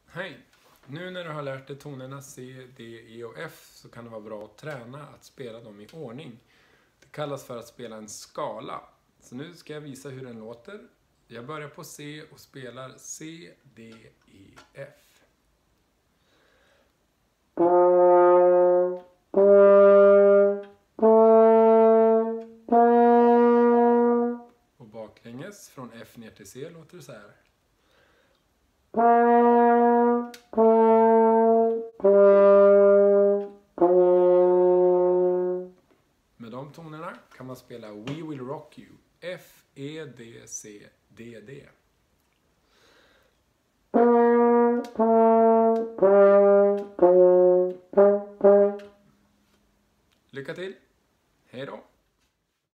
Hej! Nu när du har lärt dig tonerna C, D, E och F så kan det vara bra att träna att spela dem i ordning. Det kallas för att spela en skala. Så nu ska jag visa hur den låter. Jag börjar på C och spelar C, D, E, F. Och baklänges från F ner till C låter det så här. Med de tonerna kan man spela We Will Rock You, F, E, D, C, D, D. Lycka till! Hej då!